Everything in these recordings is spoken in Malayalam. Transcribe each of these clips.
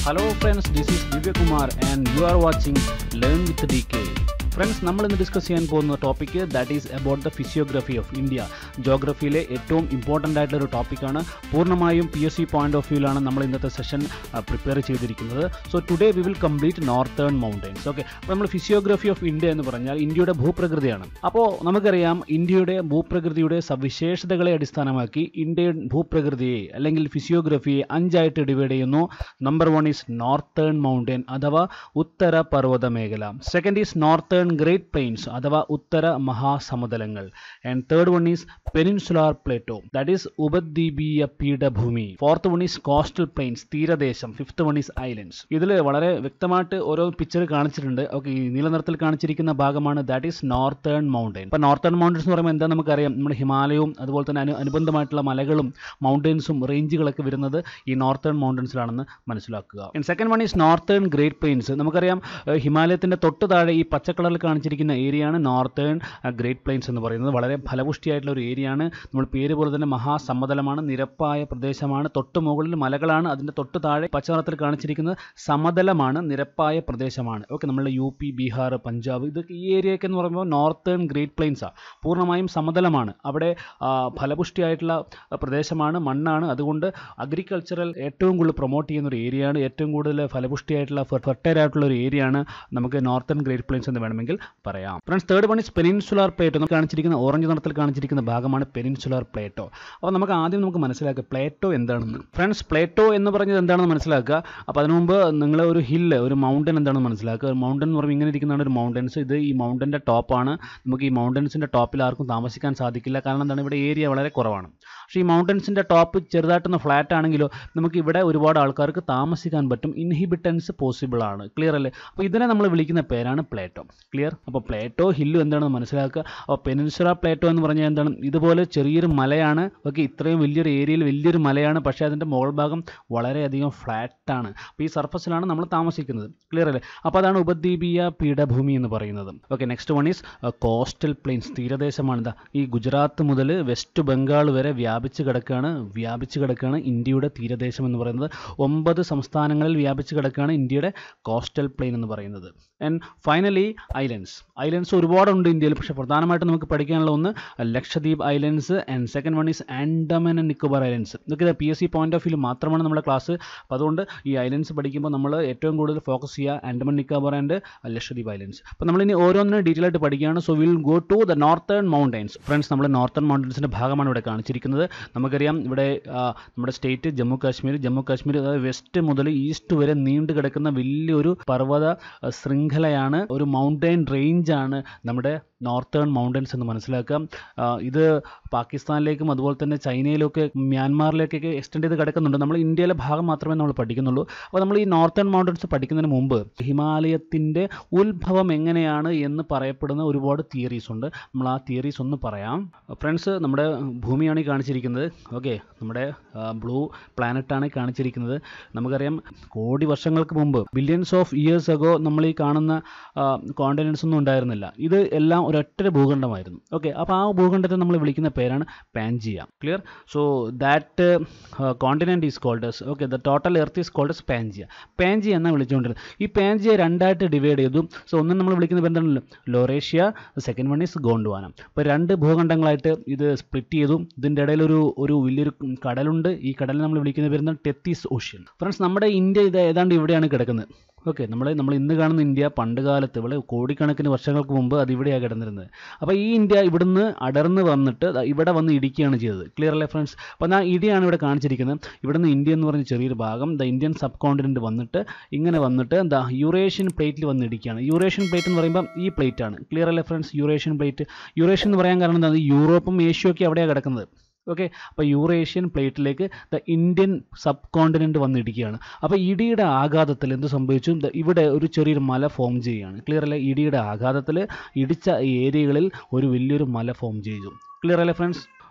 Hello friends, this is Divya Kumar and you are watching Learn with DK. Friends, നമ്മൾ ഇന്ന് ഡിസ്കസ് ചെയ്യാൻ പോകുന്ന topic that is about the physiography of India. ജോഗ്രഫിയിലെ ഏറ്റവും ഇമ്പോർട്ടൻ്റ് ആയിട്ടുള്ളൊരു ടോപ്പിക്കാണ്. പൂർണ്ണമായും PSC പോയിന്റ് ഓഫ് വ്യൂവിലാണ് നമ്മൾ ഇന്നത്തെ സെഷൻ പ്രിപ്പയർ ചെയ്തിരിക്കുന്നത്. So today we will complete northern mountains. Okay, അപ്പോൾ നമ്മൾ ഫിസിയോഗ്രഫി ഓഫ് ഇന്ത്യ എന്ന് പറഞ്ഞാൽ ഇന്ത്യയുടെ ഭൂപ്രകൃതിയാണ്. അപ്പോൾ നമുക്കറിയാം ഇന്ത്യയുടെ ഭൂപ്രകൃതിയുടെ സവിശേഷതകളെ അടിസ്ഥാനമാക്കി ഇന്ത്യൻ ഭൂപ്രകൃതിയെ അല്ലെങ്കിൽ ഫിസിയോഗ്രഫിയെ 5ആയിട്ട് ഡിവൈഡ് ചെയ്യുന്നു. നമ്പർ 1 ഈസ് നോർത്തേൺ മൗണ്ടൻ അഥവാ ഉത്തര പർവ്വത മേഖല. Second is northern great plains അഥവാ ഉത്തര മഹാസമതലങ്ങൾ. And third one is peninsular plateau that is ഉപദ്വീപീയ പീഠഭൂമി. Fourth one is coastal plains തീരദേശം. Fifth one is islands. ഇതിൽ വളരെ വ്യക്തമായിട്ട് ഓരോ പിക്ചർ കാണിച്ചിട്ടുണ്ട്. ഓക്കെ, ഈ നീല നിറത്തിൽ കാണിച്ചിരിക്കുന്ന ഭാഗമാണ് ദാറ്റ് ഈസ് നോർത്തേൺ മൗണ്ടൻ. ഇപ്പോൾ നോർത്തേൺ മൗണ്ടൻസ് എന്ന് പറയുമ്പോൾ എന്താ നമുക്കറിയാം, നമ്മുടെ ഹിമാലയവും അതുപോലെ തന്നെ അനുബന്ധമായിട്ടുള്ള മലകളും മൗണ്ടൻസും റേഞ്ചുകളൊക്കെ വരുന്നത് ഈ നോർത്തേൺ മൗണ്ടൻസിലാണെന്ന് മനസ്സിലാക്കുക. And second one is northern great plains. നമുക്കറിയാം ഹിമാലയത്തിൻ്റെ തൊട്ട് താഴെ ഈ പച്ച കളറിൽ കാണിച്ചിരിക്കുന്ന ഏരിയയാണ് നോർത്തേൺ ഗ്രേറ്റ് പ്ലെയിൻസ് എന്ന് പറയുന്നത്. വളരെ ഫലപുഷ്ടിയായിട്ടുള്ള ഒരു ഏരിയയാണ്. നമ്മൾ പേര് പോലെ തന്നെ മഹാസമതലമാണ്, നിരപ്പായ പ്രദേശമാണ്. തൊട്ട് മുകളിൽ മലകളാണ്, അതിൻ്റെ തൊട്ട് താഴെ പച്ച നിറത്തിൽ കാണിച്ചിരിക്കുന്നത് സമതലമാണ്, നിരപ്പായ പ്രദേശമാണ്. ഓക്കെ, നമ്മളുടെ UP, ബീഹാർ, പഞ്ചാബ് ഇതൊക്കെ ഈ ഏരിയയൊക്കെ എന്ന് പറയുമ്പോൾ നോർത്തേൺ ഗ്രേറ്റ് പ്ലെയിൻസാണ്. പൂർണ്ണമായും സമതലമാണ്. അവിടെ ഫലപുഷ്ടിയായിട്ടുള്ള പ്രദേശമാണ്, മണ്ണാണ്. അതുകൊണ്ട് അഗ്രികൾച്ചറൽ ഏറ്റവും കൂടുതൽ പ്രൊമോട്ട് ചെയ്യുന്ന ഒരു ഏരിയയാണ്. ഏറ്റവും കൂടുതൽ ഫലപുഷ്ടിയായിട്ടുള്ള ഫെർട്ടൈൽ ആയിട്ടുള്ള ഒരു ഏരിയയാണ് നമുക്ക് നോർത്തേൺ ഗ്രേറ്റ് പ്ലെയിൻസ് എന്ന് വേണമെങ്കിൽ പറയാം. Friends, third one is peninsular plateau. നമുക്ക് കാണിച്ചിരിക്കുന്ന ഓറഞ്ച് നിറത്തിൽ കാണിച്ചിരിക്കുന്ന ഭാഗമാണ് പെനിൻസുലാർ പ്ലേറ്റോ. അപ്പോൾ നമുക്ക് മനസ്സിലാക്കുക പ്ലേറ്റോ എന്താണെന്ന്. ഫ്രണ്ട്സ്, പ്ലേറ്റോ എന്ന് പറഞ്ഞത് എന്താണെന്ന് മനസ്സിലാക്കുക. അപ്പോൾ അതിനു മുമ്പ് നിങ്ങൾ ഒരു ഹില്ല്, ഒരു മൗണ്ടൻ എന്താണെന്ന് മനസ്സിലാക്കുക. ഒരു മൗണ്ടൻ എന്ന് പറയുമ്പോൾ ഇങ്ങനെ ഇരിക്കുന്നതാണ് ഒരു മൗണ്ടൻസ്. ഇത് ഈ മൗണ്ടൻ്റെ ടോപ്പാണ്. നമുക്ക് ഈ മൗണ്ടൻസിൻ്റെ ടോപ്പിൽ ആർക്കും താമസിക്കാൻ സാധിക്കില്ല. കാരണം എന്താണ്, ഇവിടെ ഏരിയ വളരെ കുറവാണ്. പക്ഷേ ഈ മൗണ്ടൻസിൻ്റെ ടോപ്പ് ചെറുതായിട്ടൊന്ന് ഫ്ലാറ്റ് ആണെങ്കിലോ നമുക്ക് ഇവിടെ ഒരുപാട് ആൾക്കാർക്ക് താമസിക്കാൻ പറ്റും. ഇൻഹിബിറ്റൻസ് പോസിബിൾ ആണ്. ക്ലിയർ അല്ലേ? അപ്പോൾ ഇതിനെ നമ്മൾ വിളിക്കുന്ന പേരാണ് പ്ലേറ്റോ. ക്ലിയർ? അപ്പോൾ പ്ലേറ്റോ ഹില്ലും എന്താണെന്ന് മനസ്സിലാക്കുക. അപ്പോൾ പെനിൻസുലാർ പ്ലേറ്റോ എന്ന് പറഞ്ഞാൽ എന്താണ്, ഇതുപോലെ ചെറിയൊരു മലയാണ്. ഓക്കെ, ഇത്രയും വലിയൊരു ഏരിയയിൽ വലിയൊരു മലയാണ്, പക്ഷേ അതിൻ്റെ മുകൾ ഭാഗം വളരെയധികം ഫ്ലാറ്റാണ്. അപ്പോൾ ഈ സർഫസിലാണ് നമ്മൾ താമസിക്കുന്നത്. ക്ലിയർ അല്ലേ? അപ്പോൾ അതാണ് ഉപദ്വീപീയ പീഠഭൂമി എന്ന് പറയുന്നത്. Okay, next one is coastal plains. തീരദേശമാണ്. ഇതാ ഈ ഗുജറാത്ത് മുതൽ വെസ്റ്റ് ബംഗാൾ വരെ വ്യാപിച്ച് കിടക്കുകയാണ് ഇന്ത്യയുടെ തീരദേശം എന്ന് പറയുന്നത്. 9 സംസ്ഥാനങ്ങളിൽ വ്യാപിച്ച് കിടക്കുകയാണ് ഇന്ത്യയുടെ കോസ്റ്റൽ പ്ലെയിൻ എന്ന് പറയുന്നത്. ആൻഡ് ഫൈനലി ഐലൻഡ്സ് ഒരുപാടുണ്ട് ഇന്ത്യയിൽ. പക്ഷേ പ്രധാനമായിട്ടും നമുക്ക് പഠിക്കാനുള്ള ഒന്ന് Lakshadweep islands and second one is Andaman and Nicobar islands. ഇതൊക്കെ PSC പോയിന്റ് ഓഫ് വ്യൂ മാത്രമാണ് നമ്മുടെ ക്ലാസ്. അപ്പോൾ അതുകൊണ്ട് ഈ ഐലൻഡ്സ് പഠിക്കുമ്പോൾ നമ്മൾ ഏറ്റവും കൂടുതൽ ഫോക്കസ് ചെയ്യുക ആൻഡമാൻ നിക്കോബാർ ആൻഡ് ലക്ഷദ്വീപ് ഐലൻഡ്സ്. അപ്പോൾ നമ്മളിനി ഓരോന്നിനും ഡീറ്റെയിൽ ആയിട്ട് പഠിക്കുകയാണ്. So will go to the northern mountains. Friends, നമ്മൾ നോർത്തേൺ മൗണ്ടൻസിൻ്റെ ഭാഗമാണ് ഇവിടെ കാണിച്ചിരിക്കുന്നത്. നമുക്കറിയാം ഇവിടെ നമ്മുടെ സ്റ്റേറ്റ് ജമ്മു കാശ്മീർ അതായത് വെസ്റ്റ് മുതൽ ഈസ്റ്റ് വരെ നീണ്ടു കിടക്കുന്ന വലിയൊരു പർവ്വത ശൃംഖലയാണ്, ഒരു മൗണ്ടൻ റേഞ്ചാണ് നമ്മുടെ നോർത്തേൺ മൗണ്ടൻസ് എന്ന് മനസ്സിലാക്കാം. ഇത് പാകിസ്ഥാനിലേക്കും അതുപോലെ തന്നെ ചൈനയിലൊക്കെ മ്യാൻമാറിലേക്കൊക്കെ എക്സ്റ്റെൻഡ് ചെയ്ത് കിടക്കുന്നുണ്ട്. നമ്മൾ ഇന്ത്യയിലെ ഭാഗം മാത്രമേ നമ്മൾ പഠിക്കുന്നുള്ളൂ. അപ്പോൾ നമ്മൾ ഈ നോർത്തേൺ മൗണ്ടൻസ് പഠിക്കുന്നതിന് മുമ്പ് ഹിമാലയത്തിൻ്റെ ഉത്ഭവം എങ്ങനെയാണ് എന്ന് പറയപ്പെടുന്ന ഒരുപാട് തിയറീസ് ഉണ്ട്. നമ്മൾ ആ തിയറീസ് ഒന്ന് പറയാം. ഫ്രണ്ട്സ്, നമ്മുടെ ഭൂമിയാണ് ഈ കാണിച്ചിരിക്കുന്നത്. ഓക്കെ, നമ്മുടെ ബ്ലൂ പ്ലാനറ്റാണ് കാണിച്ചിരിക്കുന്നത്. നമുക്കറിയാം കോടി വർഷങ്ങൾക്ക് മുമ്പ്, ബില്യൺസ് ഓഫ് ഇയേഴ്സ് അഗോ നമ്മൾ ഈ കാണുന്ന കോണ്ടിനെൻറ്റ്സ് ഒന്നും ഉണ്ടായിരുന്നില്ല. ഇത് എല്ലാം ഒരൊറ്റ ഭൂഖണ്ഡമായിരുന്നു. ഓക്കെ, അപ്പോൾ ആ ഭൂഖണ്ഡത്തെ നമ്മൾ വിളിക്കുന്ന പേരാണ് Pangaea. Clear? So that continent is called as, okay, the total earth is called as Pangaea എന്നാണ് വിളിച്ചുകൊണ്ടിരുന്നത്. ഈ പാൻജിയ 2ആയിട്ട് ഡിവൈഡ് ചെയ്തു. സോ ഒന്ന് നമ്മൾ വിളിക്കുന്ന പേര് എന്താണ്, Laurasia. Second one is Gondwana. അപ്പോൾ 2 ഭൂഖണ്ഡങ്ങളായിട്ട് ഇത് സ്പ്ലിറ്റ് ചെയ്തു. ഇതിൻ്റെ ഇടയിൽ ഒരു വലിയൊരു കടലുണ്ട്. ഈ കടലിനെ നമ്മൾ വിളിക്കുന്ന പേര് ടെത്തീസ് ഓഷ്യൻ. ഫ്രണ്ട്സ്, നമ്മുടെ ഇന്ത്യ ഇത് ഏതാണ്ട് ഇവിടെയാണ് കിടക്കുന്നത്. ഓക്കെ, നമ്മൾ ഇന്ന് കാണുന്ന ഇന്ത്യ പണ്ട് കാലത്ത് ഇവിടെ കോടിക്കണക്കിന് വർഷങ്ങൾക്ക് മുമ്പ് അത് ഇവിടെയാണ് കിടന്നിരുന്നത്. അപ്പോൾ ഈ ഇന്ത്യ ഇവിടുന്ന് അടർന്ന് വന്നിട്ട് ഇവിടെ വന്ന് ഇടിക്കുകയാണ് ചെയ്തത്. ക്ലിയർ അല്ലേ ഫ്രണ്ട്സ്? അപ്പോൾ ആ ഇടിയാണ് ഇവിടെ കാണിച്ചിരിക്കുന്നത്. ഇവിടുന്ന് ഇന്ത്യ എന്ന് പറഞ്ഞ ചെറിയൊരു ഭാഗം ഇന്ത്യൻ സബ് കോണ്ടിനെൻറ്റ് വന്നിട്ട് ഇങ്ങനെ വന്നിട്ട് യൂറേഷ്യൻ പ്ലേറ്റിൽ വന്ന് ഇടിക്കുകയാണ്. യൂറേഷ്യൻ പ്ലേറ്റ് എന്ന് പറയുമ്പോൾ ഈ പ്ലേറ്റ് ആണ്. ക്ലിയർ അല്ലേ ഫ്രണ്ട്സ്? യൂറേഷ്യൻ എന്ന് പറയാൻ കാരണം എന്താണ്, യൂറോപ്പും ഏഷ്യയൊക്കെ അവിടെയാണ് കിടക്കുന്നത്. ഓക്കെ, അപ്പോൾ യൂറേഷ്യൻ പ്ലേറ്റിലേക്ക് ഇന്ത്യൻ സബ് കോണ്ടിനെൻറ്റ് വന്നിടിക്കുകയാണ്. അപ്പോൾ ഇടിയുടെ ആഘാതത്തിൽ എന്ത് സംഭവിച്ചു, ഇവിടെ ഒരു ചെറിയൊരു മല ഫോം ചെയ്യുകയാണ്. ക്ലിയർ അല്ലേ? ഇടിയുടെ ആഘാതത്തിൽ ഇടിച്ച ഏരിയകളിൽ ഒരു വലിയൊരു മല ഫോം ചെയ്തു. ക്ലിയർ അല്ലേ ഫ്രണ്ട്സ്?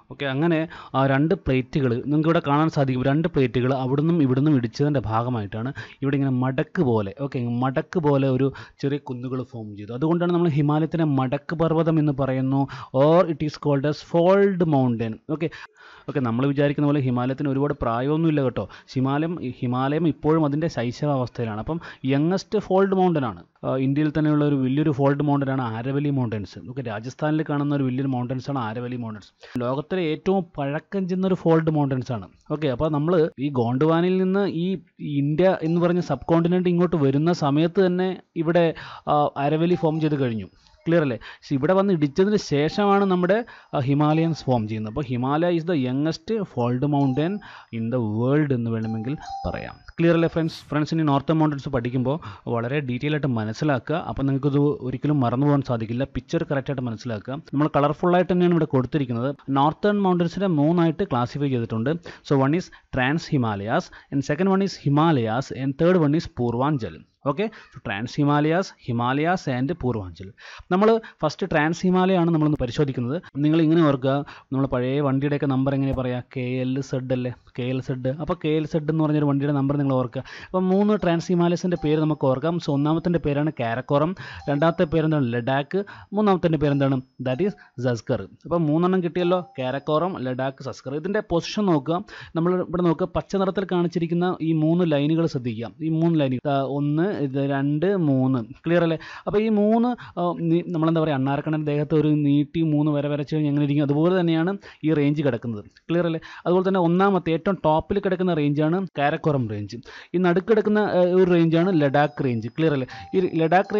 ഓക്കെ, അങ്ങനെ രണ്ട് പ്ലേറ്റുകൾ നിങ്ങൾക്ക് ഇവിടെ കാണാൻ സാധിക്കും. രണ്ട് പ്ലേറ്റുകൾ അവിടുന്നും ഇവിടുന്നും ഇടിച്ചതിൻ്റെ ഭാഗമായിട്ടാണ് ഇവിടെ ഇങ്ങനെ മടക്ക് പോലെ, ഓക്കെ, മടക്ക് പോലെ ഒരു ചെറിയ കുന്നുകൾ ഫോം ചെയ്തു. അതുകൊണ്ടാണ് നമ്മൾ ഹിമാലയത്തിനെ മടക്ക് പർവ്വതം എന്ന് പറയുന്നു, or it is called as fold mountain. Okay, നമ്മൾ വിചാരിക്കുന്ന പോലെ ഹിമാലയത്തിന് ഒരുപാട് പ്രായമൊന്നുമില്ല കേട്ടോ. ഹിമാലയം ഇപ്പോഴും അതിൻ്റെ ശൈശവാവസ്ഥയിലാണ്. അപ്പം യങ്ങസ്റ്റ് ഫോൾഡ് മൗണ്ടൻ ആണ്. ഇന്ത്യയിൽ തന്നെയുള്ള ഒരു വലിയൊരു ഫോൾഡ് മൗണ്ടൻ ആണ് ആരവലി മൗണ്ടൻസ്. ഓക്കെ, രാജസ്ഥാനിൽ കാണുന്ന ഒരു വലിയൊരു മൗണ്ടൻസ് ആണ് ആരവലി മൗണ്ടൻസ്. ലോകത്തിലെ ഏറ്റവും പഴക്കം ചെന്ന ഒരു ഫോൾഡ് മൗണ്ടൻസ് ആണ്. ഓക്കെ, അപ്പോൾ നമ്മൾ ഈ ഗോണ്ട്വാനിൽ നിന്ന് ഈ ഇന്ത്യ എന്ന് പറഞ്ഞ സബ് കോണ്ടിനെൻ്റ് ഇങ്ങോട്ട് വരുന്ന സമയത്ത് തന്നെ ഇവിടെ ആരവലി ഫോം ചെയ്ത് കഴിഞ്ഞു. ക്ലിയർ അല്ലേ? ഇവിടെ വന്ന് ഇടിച്ചതിന് ശേഷമാണ് നമ്മുടെ ഹിമാലയൻസ് ഫോം ചെയ്യുന്നത്. അപ്പോൾ Himalaya is the youngest fold mountain in the world എന്ന് വേണമെങ്കിൽ പറയാം. ക്ലിയർ അല്ലേ ഫ്രണ്ട്സ്? ഇനി നോർത്തേൺ മൗണ്ടൻസ് പഠിക്കുമ്പോൾ വളരെ ഡീറ്റെയിൽ ആയിട്ട് മനസ്സിലാക്കുക. അപ്പോൾ നിങ്ങൾക്കിത് ഒരിക്കലും മറന്നു പോകാൻ സാധിക്കില്ല. പിക്ചർ കറക്റ്റായിട്ട് മനസ്സിലാക്കുക. നമ്മൾ കളർഫുള്ളായിട്ട് തന്നെയാണ് ഇവിടെ കൊടുത്തിരിക്കുന്നത്. നോർത്തേൺ മൗണ്ടൻസിനെ 3 ആയിട്ട് ക്ലാസിഫൈ ചെയ്തിട്ടുണ്ട്. So one is trans Himalayas, and second one is Himalayas, and third one is Purvanchal. Okay, trans Himalayas and Purvanchal. നമ്മൾ ഫസ്റ്റ് ട്രാൻസ് ഹിമാലയാണ് നമ്മളൊന്ന് പരിശോധിക്കുന്നത്. നിങ്ങൾ ഇങ്ങനെ ഓർക്കുക, നമ്മൾ പഴയ വണ്ടിയുടെയൊക്കെ നമ്പർ എങ്ങനെ പറയുക? KLZ അല്ലേ? KLZ. അപ്പോൾ KLZ എന്ന് പറഞ്ഞൊരു വണ്ടിയുടെ നമ്പർ നിങ്ങൾ ഓർക്കുക. അപ്പോൾ 3 ട്രാൻസ് ഹിമാലയസിൻ്റെ പേര് നമുക്ക് ഓർക്കാം. സോ ഒന്നാമത്തെ പേരാണ് കാരക്കോറം, രണ്ടാമത്തെ പേരെന്താണ്? ലഡാക്ക്, മൂന്നാമത്തെ പേരെന്താണ്? That is Zanskar. അപ്പോൾ 3 കിട്ടിയല്ലോ, കാരക്കോറം, ലഡാക്ക്, സസ്കർ. ഇതിൻ്റെ പൊസിഷൻ നോക്കുക. നമ്മൾ ഇവിടെ നോക്കുക, പച്ച നിറത്തിൽ കാണിച്ചിരിക്കുന്ന ഈ 3 ലൈനുകൾ ശ്രദ്ധിക്കുക. ഈ 3 ലൈനുകൾ 1, 2, 3. ക്ലിയർ അല്ലേ? അപ്പോൾ ഈ 3 നമ്മളെന്താ പറയുക, അണ്ണാരക്കണ്ണൻ ദേഹത്ത് ഒരു നീട്ടി 3 വര വരച്ച് കഴിഞ്ഞ് എങ്ങനെ ഇരിക്കും, അതുപോലെ തന്നെയാണ് ഈ റേഞ്ച് കിടക്കുന്നത്. ക്ലിയർ അല്ലേ? അതുപോലെ തന്നെ ഒന്നാമത്തെ ഏറ്റവും ടോപ്പിൽ കിടക്കുന്ന റേഞ്ചാണ് കാരക്കോറം റേഞ്ച്. ഈ നടുക്ക് കിടക്കുന്ന ഒരു റേഞ്ചാണ് ലഡാക്ക് റേഞ്ച്. ക്ലിയർ അല്ലേ? ഈ ലഡാക്ക്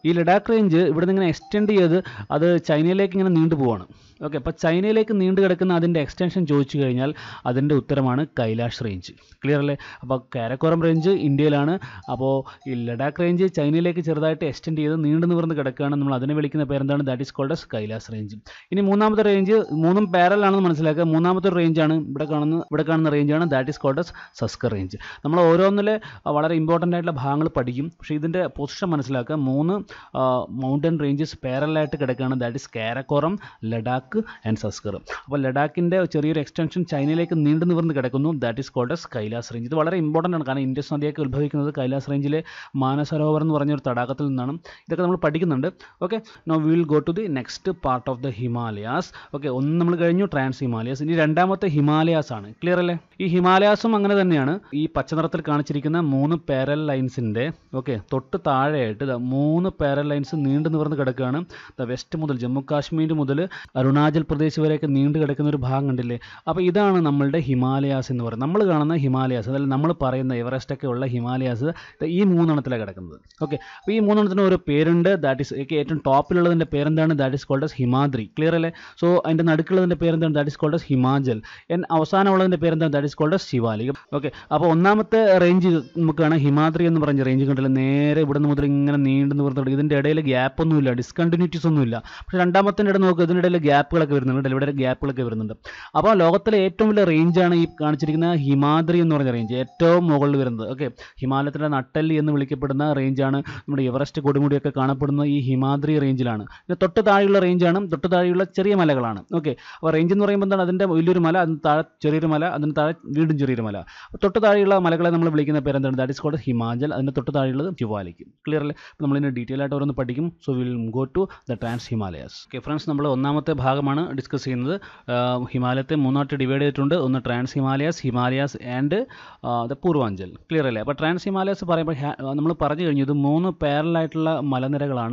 റേഞ്ച് ഇവിടെ നിന്ന് ഇങ്ങനെ എക്സ്റ്റെൻഡ് ചെയ്ത് അത് ചൈനയിലേക്ക് ഇങ്ങനെ നീണ്ടു പോവാണ്. ഓക്കെ, അപ്പോൾ ചൈനയിലേക്ക് നീണ്ടു കിടക്കുന്ന അതിൻ്റെ എക്സ്റ്റൻഷൻ ചോദിച്ചു കഴിഞ്ഞാൽ അതിൻ്റെ ഉത്തരമാണ് കൈലാഷ് റേഞ്ച്. ക്ലിയർ അല്ലേ? അപ്പോൾ കാരക്കോറം റേഞ്ച് ഇന്ത്യയിലാണ്. അപ്പോൾ ഈ ലഡാക്ക് റേഞ്ച് ചൈനയിലേക്ക് ചെറുതായിട്ട് എക്സ്റ്റെൻഡ് ചെയ്ത് നീണ്ടു നിവർന്ന് കിടക്കുകയാണ്. നമ്മൾ അതിനെ വിളിക്കുന്ന പേരെന്താണ്? That is called as Kailash range. ഇനി മൂന്നാമത്തെ റേഞ്ച് 3 പാരലൽ ആണെന്ന് മനസ്സിലാക്കുക. മൂന്നാമത്തെ റേഞ്ചാണ് ഇവിടെ കാണുന്ന റേഞ്ചാണ് that is called as Zanskar range. നമ്മൾ ഓരോന്നിലെ വളരെ ഇമ്പോർട്ടൻ്റ് ആയിട്ടുള്ള ഭാഗങ്ങൾ പഠിക്കും. പക്ഷേ ഇതിൻ്റെ പൊസിഷൻ മനസ്സിലാക്കുക. 3 മൗണ്ടൻ റേഞ്ചസ് പാരലായിട്ട് കിടക്കുകയാണ്. That is Karakoram, Ladakh and Zanskar. അപ്പോൾ ലഡാക്കിൻ്റെ ചെറിയൊരു എക്സ്റ്റൻഷൻ ചൈനയിലേക്ക് നീണ്ടു നിവർന്ന് കിടക്കുന്നു. That is called as Kailash range. ഇത് വളരെ ഇമ്പോർട്ടൻ്റ് ആണ്. കാരണം ഇൻഡസ് നദിയൊക്കെ ഉത്ഭവിക്കുന്നത് കൈലാസ് റേഞ്ചിലെ മാനസരോവർ എന്ന് പറഞ്ഞൊരു തടാകത്തിൽ നിന്നാണ്. ഇതൊക്കെ നമ്മൾ പഠിക്കുന്നുണ്ട്. Okay, now we will go to the next part of the Himalayas. Okay, ഒന്ന് നമ്മൾ കഴിഞ്ഞു ട്രാൻസ് ഹിമാലയാസ്. ഇനി രണ്ടാമത്തെ ഹിമാലയാസ് ആണ്. ക്ലിയർ അല്ലേ? ഈ ഹിമാലയാസും അങ്ങനെ തന്നെയാണ്. ഈ പച്ച നിറത്തിൽ കാണിച്ചിരിക്കുന്ന 3 പാരലൽ ലൈൻസിൻ്റെ തൊട്ട് താഴെയായിട്ട് 3 പാരലൽ ലൈൻസ് നീണ്ടു നിവർന്ന് കിടക്കുകയാണ്. വെസ്റ്റ് മുതൽ ജമ്മു കാശ്മീർ മുതൽ അരുണാചൽ പ്രദേശ് വരെയൊക്കെ നീണ്ടു കിടക്കുന്ന ഒരു ഭാഗം കണ്ടില്ലേ? അപ്പോൾ ഇതാണ് നമ്മളുടെ ഹിമാലയാസ് എന്ന് പറയുന്നത്. നമ്മൾ കാണുന്ന ഹിമാലയാസ്, അതായത് നമ്മൾ പറയുന്ന എവറസ്റ്റ് ഒക്കെ ഉള്ള ഹിമാലയാസ് ഈ 3 എണ്ണത്തിലാണ് കിടക്കുന്നത്. ഓക്കെ, അപ്പോൾ ഈ 3 എണ്ണത്തിന് ഒരു പേരുണ്ട്. ദാറ്റ് ഈസ് ഏറ്റവും ടോപ്പിലുള്ളതിൻ്റെ പേരെന്താണ്? That is called as Himadri. Clear അല്ലേ? സോ അതിൻ്റെ നടുക്കുള്ളതിൻ്റെ പേരെന്താണ്? That is called as Himachal. അവസാനമുള്ളതിൻ്റെ പേരെന്താണ്? That is called as Shivalik. Okay, അപ്പോൾ ഒന്നാമത്തെ റേഞ്ച് നമുക്ക് കാണാം, ഹിമാദ്രി എന്ന് പറഞ്ഞ റേഞ്ച് കണ്ടില്ല, നേരെ ഇവിടെ നിന്ന് മുതൽ ഇങ്ങനെ നീണ്ടു നിവർത്തുണ്ട്. ഇതിൻ്റെ ഇടയിൽ ഗ്യാപ്പ് ഒന്നുമില്ല, ഡിസ്കണ്ടിന്യൂറ്റീസ് ഒന്നുമില്ല. പക്ഷേ രണ്ടാമത്തിൻ്റെ ഇടയിൽ നോക്കുക, ഇതിൻ്റെ ഇടയിൽ ഗ്യാപ്പുകളൊക്കെ വരുന്നുണ്ട്, ഇവിടെ ഗ്യാപ്പുകളൊക്കെ വരുന്നുണ്ട്. അപ്പോൾ ലോകത്തിലെ ഏറ്റവും വലിയ റേഞ്ചാണ് ഈ കാണിച്ചിരിക്കുന്ന ഹിമാദ്രി എന്ന് പറഞ്ഞ റേഞ്ച്, ഏറ്റവും മുകളിൽ വരുന്നത്. ഓക്കെ, ഹിമാലയത്തിൻ്റെ നട്ടെല്ലി എന്ന് വിളിക്കപ്പെടുന്ന റേഞ്ചാണ് നമ്മുടെ എവറസ്റ്റ് കൊടുമുടിയൊക്കെ കാണപ്പെടുന്നത് ഈ ഹിമാദ്രി റേഞ്ചിലാണ്. പിന്നെ തൊട്ട് താഴെയുള്ള റേഞ്ചാണ്, തൊട്ട് താഴെയുള്ള ചെറിയ മലകളാണ്. ഓക്കെ, അപ്പോൾ റേഞ്ച് എന്ന് പറയുമ്പോൾ എന്താണ്? അതിൻ്റെ വലിയൊരു മല, അതിന് താഴെ ചെറിയൊരു മല, അതിന് താഴെ വീണ്ടും ചെറിയൊരു മല. തൊട്ട് താഴെയുള്ള മലകളെ നമ്മൾ വിളിക്കുന്ന പേരെന്താണ്? That is called Himachal. അതിൻ്റെ തൊട്ട് താഴെയുള്ളത് ശിവാലിക്. ക്ലിയർ അല്ലേ? അപ്പോൾ നമ്മളിതിനെ ഡീറ്റെയിൽ ആയിട്ട് ഓരോന്ന് പഠിക്കും. So will go to the trans Himalayas. Okay friends, നമ്മൾ ഒന്നാമത്തെ ഭാഗമാണ് ഡിസ്കസ് ചെയ്യുന്നത്. ഹിമാലയത്തെ 3ആയിട്ട് ഡിവൈഡ് ചെയ്തിട്ടുണ്ട്. ഒന്ന് trans Himalayas and the Purvanchal. Clear അല്ലേ? അപ്പോൾ ട്രാൻസ് ഹിമാലയാസ് പറയുമ്പോൾ നമ്മൾ പറഞ്ഞു കഴിഞ്ഞു, ഇത് 3 പാരലായിട്ടുള്ള മലനിരകളാണ്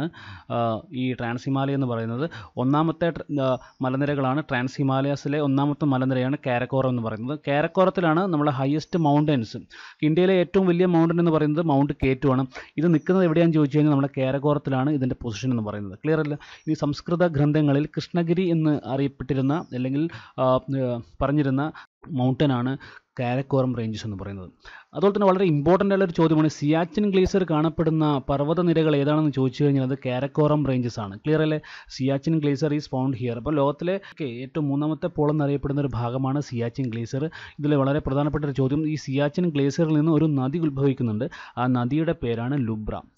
ഈ ട്രാൻസ് ഹിമാലയ എന്ന് പറയുന്നത്. ഒന്നാമത്തെ മലനിരകളാണ് ട്രാൻസ് ഹിമാലയാസിലെ ഒന്നാമത്തെ മലനിരയാണ് കാരക്കോറം എന്ന് പറയുന്നത്. കാരക്കോറത്തിലാണ് നമ്മളെ ഹയസ്റ്റ് മൗണ്ടൻസ്. ഇന്ത്യയിലെ ഏറ്റവും വലിയ മൗണ്ടൻ എന്ന് പറയുന്നത് മൗണ്ട് K2 ആണ്. ഇത് നിൽക്കുന്നത് എവിടെയാണെന്ന് ചോദിച്ചു കഴിഞ്ഞാൽ നമ്മുടെ കാരക്കോറത്തിലാണ് ഇതിൻ്റെ പൊസിഷൻ എന്ന് പറയുന്നത്. ക്ലിയർ അല്ല? ഈ സംസ്കൃത ഗ്രന്ഥങ്ങളിൽ കൃഷ്ണഗിരി എന്ന് അറിയപ്പെട്ടിരുന്ന അല്ലെങ്കിൽ പറഞ്ഞിരുന്ന മൗണ്ടനാണ് കാരക്കോറം റേഞ്ചസ് എന്ന് പറയുന്നത്. അതുപോലെ തന്നെ വളരെ ഇമ്പോർട്ടൻ്റ് ആയിട്ടുള്ള ഒരു ചോദ്യമാണ്, സിയാച്ചിൻ ഗ്ലേസിയർ കാണപ്പെടുന്ന പർവ്വതനിരകൾ ഏതാണെന്ന് ചോദിച്ചു കഴിഞ്ഞാൽ അത് കാരക്കോറം റേഞ്ചസ് ആണ്. ക്ലിയർ അല്ലേ? Siachen glacier is found here. അപ്പോൾ ലോകത്തിലെ ഏറ്റവും 3ാമത്തെ പോൾ എന്നറിയപ്പെടുന്ന ഒരു ഭാഗമാണ് സിയാച്ചിൻ ഗ്ലേസിയർ. ഇതിൽ വളരെ പ്രധാനപ്പെട്ട ഒരു ചോദ്യം, ഈ സിയാച്ചിൻ ഗ്ലേസിയറിൽ നിന്ന് ഒരു നദി ഉത്ഭവിക്കുന്നുണ്ട്. ആ നദിയുടെ പേരാണ് ലുബ്ര.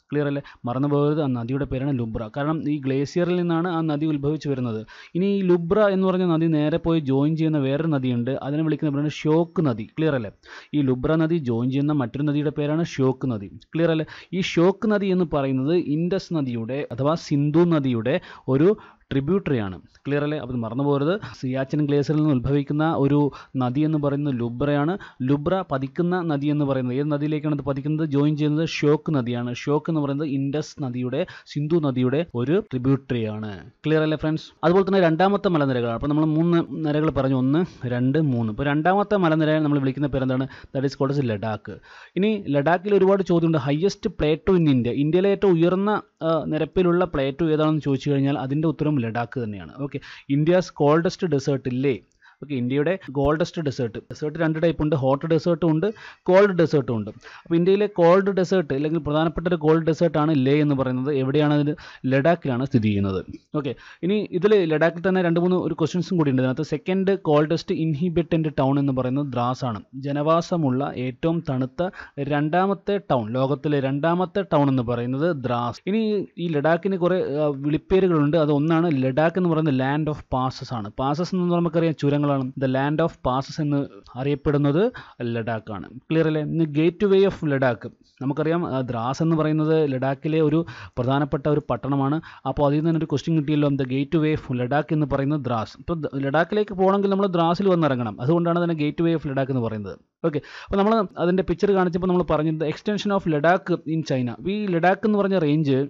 ക്ലിയർ അല്ലേ? മറന്നു പോകരുത്, ആ നദിയുടെ പേരാണ് ലുബ്ര. കാരണം ഈ ഗ്ലേസിയറിൽ നിന്നാണ് ആ നദി ഉത്ഭവിച്ച് വരുന്നത്. ഇനി ഈ ലുബ്ര എന്ന് പറഞ്ഞ നദി നേരെ പോയി ജോയിൻ ചെയ്യുന്ന വേറൊരു നദിയുണ്ട്, അതിനെ വിളിക്കുന്ന പേരാണ് ഷ്യോക്ക് നദി. ക്ലിയർ അല്ലേ? ഈ ലുബ്ര നദി ജോയിൻ ചെയ്യുന്ന മറ്റൊരു നദിയുടെ പേരാണ് ഷ്യോക്ക് നദി. ക്ലിയർ അല്ലേ? ഈ ഷ്യോക്ക് നദി എന്ന് പറയുന്നത് ഇൻഡസ് നദിയുടെ അഥവാ സിന്ധു നദിയുടെ ഒരു ട്രിബ്യൂട്ടറിയാണ്. ക്ലിയർ അല്ലേ? അപ്പോൾ മറന്നു പോകരുത്, സിയാച്ചിൻ ഗ്ലേസിയറിൽ നിന്ന് ഉത്ഭവിക്കുന്ന ഒരു നദി എന്ന് പറയുന്നത് ലുബ്രയാണ്. ലുബ്ര പതിക്കുന്ന നദി എന്ന് പറയുന്നത് ഏത് നദിയിലേക്കാണ് ഇത് പതിക്കുന്നത്? ജോയിൻ ചെയ്യുന്നത് ഷ്യോക്ക് നദിയാണ്. ഷ്യോക്ക് എന്ന് പറയുന്നത് ഇൻഡസ് നദിയുടെ സിന്ധു നദിയുടെ ഒരു ട്രിബ്യൂട്ടറിയാണ്. ക്ലിയർ അല്ലേ ഫ്രണ്ട്സ്? അതുപോലെ തന്നെ രണ്ടാമത്തെ മലനിരകളാണ്. അപ്പോൾ നമ്മൾ 3 നിരകൾ പറഞ്ഞു, 1, 2, 3. ഇപ്പോൾ രണ്ടാമത്തെ മലനിരയെ നമ്മൾ വിളിക്കുന്ന പേരെന്താണ്? That is called Ladakh. ഇനി ലഡാക്കിൽ ഒരുപാട് ചോദ്യമുണ്ട്. ഹയസ്റ്റ് പ്ലേറ്റോ ഇൻ ഇന്ത്യ, ഇന്ത്യയിലെ ഏറ്റവും ഉയർന്ന നിരപ്പിലുള്ള പ്ലേറ്റോ ഏതാണെന്ന് ചോദിച്ചു കഴിഞ്ഞാൽ അതിൻ്റെ ഉത്തരം ലഡാക്ക് തന്നെയാണ്. ഓക്കെ, ഇന്ത്യസ് കോൾഡസ്റ്റ് ഡെസേർട്ട് ഇല്ലേ? ഓക്കെ, ഇന്ത്യയുടെ ഗോൾഡസ്റ്റ് ഡെസേർട്ട് 2 ടൈപ്പ് ഉണ്ട്, ഹോട്ട് ഡെസേർട്ടും ഉണ്ട്, കോൾഡ് ഡെസേർട്ടും ഉണ്ട്. അപ്പോൾ ഇന്ത്യയിലെ കോൾഡ് ഡെസേർട്ട് അല്ലെങ്കിൽ പ്രധാനപ്പെട്ട ഒരു കോൾഡ് ഡെസേർട്ടാണ് ലേ എന്ന് പറയുന്നത്. എവിടെയാണ് അതിന്? ലഡാക്കിലാണ് സ്ഥിതി ചെയ്യുന്നത്. ഓക്കെ, ഇനി ഇതിൽ ലഡാക്കിൽ തന്നെ 2-3 ഒരു ക്വസ്റ്റ്യൻസും കൂടി ഉണ്ട്. അതിനകത്ത് സെക്കൻഡ് കോൾഡസ്റ്റ് ഇൻഹിബിറ്റൻ്റ് ടൗൺ എന്ന് പറയുന്നത് ദ്രാസ് ആണ്. ജനവാസമുള്ള ഏറ്റവും തണുത്ത രണ്ടാമത്തെ ടൗൺ, ലോകത്തിലെ രണ്ടാമത്തെ ടൗൺ എന്ന് പറയുന്നത് ദ്രാസ്. ഇനി ഈ ലഡാക്കിന് കുറേ വിളിപ്പേരുകളുണ്ട്. അത് ഒന്നാണ് ലഡാക്ക് എന്ന് പറയുന്നത് ലാൻഡ് ഓഫ് പാസസ് ആണ്. പാസസ് എന്ന് നമുക്കറിയാം ചുരങ്ങൾ. ദ ലാൻഡ് ഓഫ് പാസസ് എന്ന് അറിയപ്പെടുന്നത് ലഡാക്കാണ്. ക്ലിയർ അല്ലേ? ഇന്ന് ഗേറ്റ് വേ ഓഫ് ലഡാക്ക് നമുക്കറിയാം. ദ്രാസ് എന്ന് പറയുന്നത് ലഡാക്കിലെ ഒരു പ്രധാനപ്പെട്ട ഒരു പട്ടണമാണ്. അപ്പോൾ അതിൽ നിന്ന് ഒരു ക്വസ്റ്റ്യൻ കിട്ടിയല്ലോ, the gateway of Ladakh എന്ന് പറയുന്നത് ദ്രാസ്. ഇപ്പോൾ ലഡാക്കിലേക്ക് പോകണമെങ്കിൽ നമ്മൾ ദ്രാസിൽ വന്നിറങ്ങണം. അതുകൊണ്ടാണ് അതിനെ ഗേറ്റ് വേ ഓഫ് ലഡാക്ക് എന്ന് പറയുന്നത്. ഓക്കെ, അപ്പോൾ നമ്മൾ അതിൻ്റെ പിക്ചർ കാണിച്ചപ്പോൾ നമ്മൾ പറഞ്ഞത് extension of Ladakh in China. ഈ ലഡാക്ക് എന്ന് പറഞ്ഞ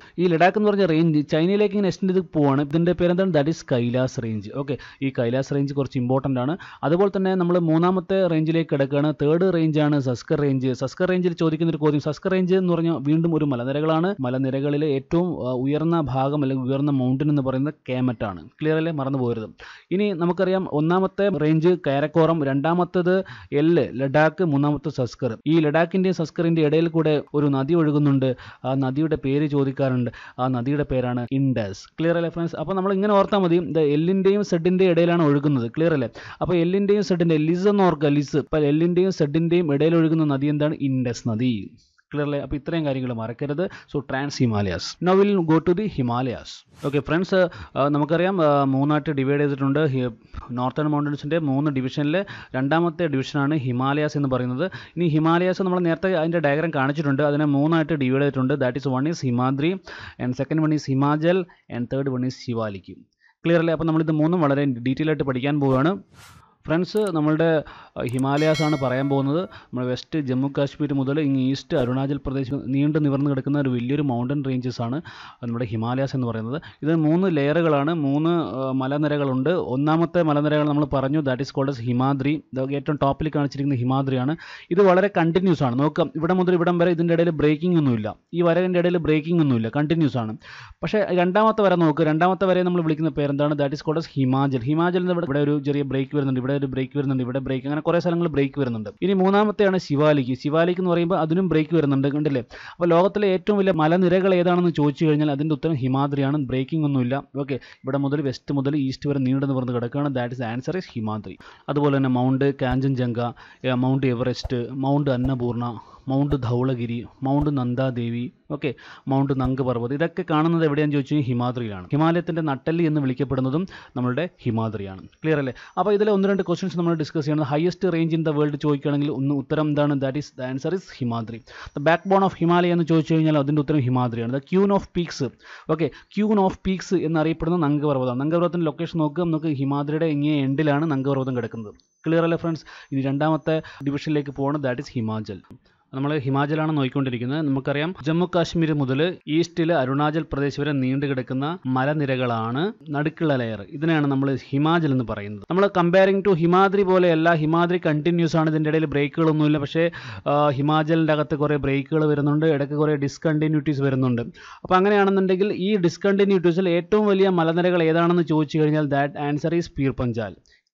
റേഞ്ച് ചൈനയിലേക്ക് ഇങ്ങനെ എക്സ്റ്റെൻഡ് ചെയ്ത് പോവാണ്. ഇതിൻ്റെ പേരെന്താണ്? That is Kailash range. Okay, ഈ കൈലാസ് റേഞ്ച് കുറച്ച് ഇമ്പോർട്ടൻ്റ് ആണ്. അതുപോലെ തന്നെ നമ്മൾ 3ാമത്തെ റേഞ്ചിലേക്ക് കിടക്കുകയാണ്. 3rd റേഞ്ചാണ് Zanskar range. സസ്കർ റേഞ്ചിൽ ചോദിക്കുന്ന ഒരു ചോദ്യം, സസ്കർ റേഞ്ച് എന്ന് പറഞ്ഞാൽ വീണ്ടും ഒരു മലനിരകളാണ്. മലനിരകളിലെ ഏറ്റവും ഉയർന്ന ഭാഗം അല്ലെങ്കിൽ ഉയർന്ന മൗണ്ടൻ എന്ന് പറയുന്നത് കേമറ്റ് ആണ്. ക്ലിയർ അല്ലേ? മറന്നു പോകരുത്. ഇനി നമുക്കറിയാം 1ാമത്തെ റേഞ്ച് കാരക്കോറം, 2ാമത്തേത് ലഡാക്ക്, 3ാമത്തെ സസ്കർ. ഈ ലഡാക്കിൻ്റെയും സസ്കറിൻ്റെ ഇടയിൽ കൂടെ ഒരു നദി ഒഴുകുന്നുണ്ട്. ആ നദിയുടെ പേര് ചോദിക്കാറുണ്ട്. ആ നദിയുടെ പേരാണ് ഇൻഡസ്. ക്ലിയർ അല്ലേ ഫ്രണ്ട്സ്? അപ്പോൾ നമ്മൾ ഇങ്ങനെ ഓർത്താൽ മതി, എല്ലിൻ്റെയും സെഡിൻ്റെയും ഇടയിലാണ് ഒഴുകുന്നത്. ക്ലിയർ അല്ലേ? അപ്പോൾ എല്ലിൻ്റെയും സെഡിൻ്റെ ലിസ് എന്ന് ഓർക്കുക, ലിസ്. അപ്പോൾ എല്ലിൻ്റെയും സെഡിൻ്റെയും ഇടയിൽ ഒഴുകുന്ന നദി എന്താണ്? ഇൻഡസ് നദി. ക്ലിയർ അല്ലേ? അപ്പോൾ ഇത്രയും കാര്യങ്ങൾ മറക്കരുത്. So trans Himalayas. Now will go to the Himalayas. Okay friends, നമുക്കറിയാം 3ആയിട്ട് ഡിവൈഡ് ചെയ്തിട്ടുണ്ട്. നോർത്തേൺ മൗണ്ടൻസിൻ്റെ 3 ഡിവിഷനിൽ 2ാമത്തെ ഡിവിഷനാണ് ഹിമാലയാസ് എന്ന് പറയുന്നത്. ഇനി ഹിമാലയാസ് നമ്മൾ നേരത്തെ അതിൻ്റെ ഡയഗ്രാം കാണിച്ചിട്ടുണ്ട്. അതിനെ 3ആയിട്ട് ഡിവൈഡ് ചെയ്തിട്ടുണ്ട്. That is 1 is Himadri, and second 1 is Himachal, and third 1 is Shivalik. Clear അല്ലേ? അപ്പോൾ നമ്മളിത് 3ഉം വളരെ ഡീറ്റെയിൽ ആയിട്ട് പഠിക്കാൻ പോവുകയാണ്. ഫ്രണ്ട്സ്, നമ്മളുടെ ഹിമാലയാസ് ആണ് പറയാൻ പോകുന്നത്. നമ്മൾ വെസ്റ്റ് ജമ്മു കാശ്മീർ മുതൽ ഇങ്ങ് ഈസ്റ്റ് അരുണാചൽ പ്രദേശ് നീണ്ടു നിവർന്ന് കിടക്കുന്ന ഒരു വലിയൊരു മൗണ്ടൻ റേഞ്ചസ് ആണ് നമ്മുടെ ഹിമാലയാസ് എന്ന് പറയുന്നത്. ഇത് 3 ലെയറുകളാണ്, 3 മലനിരകളുണ്ട്. 1ാമത്തെ മലനിരകൾ നമ്മൾ പറഞ്ഞു, ദാറ്റ് ഈസ് കോൾഡ് ഹിമാദ്രി. ഏറ്റവും ടോപ്പിൽ കാണിച്ചിരിക്കുന്ന ഹിമാദ്രിയാണ്. ഇത് വളരെ കണ്ടിന്യൂസ് ആണ്. നോക്കാം, ഇവിടെ മുതൽ ഇവിടം വരെ ഇതിൻ്റെ ഇടയിൽ ബ്രേക്കിംഗ് ഒന്നുമില്ല. ഈ വരയുടെ ഇടയിൽ ബ്രേക്കിംഗ് ഒന്നുമില്ല, കണ്ടിന്യൂസ് ആണ്. പക്ഷേ 2ാമത്തെ വര നോക്കുക, 2ാമത്തെ വരെ നമ്മൾ വിളിക്കുന്ന പേരെന്താണ്? That is called Himachal. ഹിമാചലിൽ ഇവിടെ ഒരു ചെറിയ ബ്രേക്ക് വരുന്നുണ്ട്, ഇവിടെ ഒരു ബ്രേക്ക് വരുന്നുണ്ട്, ഇവിടെ ബ്രേക്ക്, അങ്ങനെ കുറേ സ്ഥലങ്ങൾ ബ്രേക്ക് വരുന്നുണ്ട്. ഇനി 3ാമത്തെയാണ് ശിവാലിക്. ശിവാലിക് എന്ന് പറയുമ്പോൾ അതിനും ബ്രേക്ക് വരുന്നുണ്ട്, കണ്ടില്ലേ? അപ്പോൾ ലോകത്തിലെ ഏറ്റവും വലിയ മലനിരകൾ ഏതാണെന്ന് ചോദിച്ചു കഴിഞ്ഞാൽ അതിൻ്റെ ഉത്തരം ഹിമാദ്രിയാണ്. ബ്രേക്കിംഗ് ഒന്നുമില്ല. ഓക്കെ, ഇവിടെ മുതൽ വെസ്റ്റ് മുതൽ ഈസ്റ്റ് വരെ നീണ്ടു നിവർന്ന് കിടക്കുകയാണ്. That is answer is Himadri. അതുപോലെ തന്നെ mount Kanchenjunga, mount Everest, mount Annapurna, mount Dhaulagiri, mount Nanda Devi, okay, mount Nanga Parbat, ഇതൊക്കെ കാണുന്നത് എവിടെയാണെന്ന് ചോദിച്ചു കഴിഞ്ഞാൽ ഹിമാദ്രിയിലാണ്. ഹിമാലയത്തിൻ്റെ നട്ടെല്ല് എന്ന് വിളിക്കപ്പെടുന്നതും നമ്മളുടെ ഹിമാദ്രിയാണ്. ക്ലിയർ അല്ലേ? അപ്പോൾ ഇതിലെ 1-2 ക്വസ്റ്റ്യൻസ് നമ്മൾ ഡിസ്കസ് ചെയ്യുന്നത്. Highest range in the world ചോദിക്കുകയാണെങ്കിൽ ഉത്തരം എന്താണ്? That is the answer is Himadri. The backbone of Himalaya എന്ന് ചോദിച്ചു കഴിഞ്ഞാൽ അതിൻ്റെ ഉത്തരം ഹിമാദ്രിയാണ്. The queen of peaks, okay, queen of peaks എന്നറിയപ്പെടുന്ന നങ്ക് പർവ്വതമാണ്. നങ്ക് പർവ്വതത്തിൻ്റെ ലൊക്കേഷൻ നോക്കുക, നമുക്ക് ഹിമാദ്രിയുടെ ഇങ്ങേ എൻഡിലാണ് നങ്ക് പർവ്വതം കിടക്കുന്നത്. ക്ലിയർ അല്ലേ ഫ്രണ്ട്സ്? ഇനി 2ാമത്തെ ഡിവിഷനിലേക്ക് പോകണം, ദാറ്റ് ഈസ് ഹിമാചൽ. നമ്മൾ ഹിമാചലാണ് നോക്കിക്കൊണ്ടിരിക്കുന്നത്. നമുക്കറിയാം ജമ്മു കാശ്മീർ മുതൽ ഈസ്റ്റിൽ അരുണാചൽ പ്രദേശ് വരെ നീണ്ടു കിടക്കുന്ന മലനിരകളാണ് നടുക്കുള്ള ലെയർ. ഇതിനെയാണ് നമ്മൾ ഹിമാചൽ എന്ന് പറയുന്നത്. നമ്മൾ കമ്പയറിംഗ് ടു ഹിമാദ്രി പോലെയല്ല. ഹിമാദ്രി കണ്ടിന്യൂസ് ആണ്, ഇതിൻ്റെ ഇടയിൽ ബ്രേക്കുകളൊന്നുമില്ല. പക്ഷേ ഹിമാചലിൻ്റെ അകത്ത് കുറേ ബ്രേക്കുകൾ വരുന്നുണ്ട്, ഇടയ്ക്ക് കുറേ ഡിസ്കണ്ടിന്യൂറ്റീസ് വരുന്നുണ്ട്. അപ്പോൾ അങ്ങനെയാണെന്നുണ്ടെങ്കിൽ ഈ ഡിസ്കണ്ടിന്യൂറ്റീസിൽ ഏറ്റവും വലിയ മലനിരകൾ ഏതാണെന്ന് ചോദിച്ചു കഴിഞ്ഞാൽ that answer is Pir Panjal.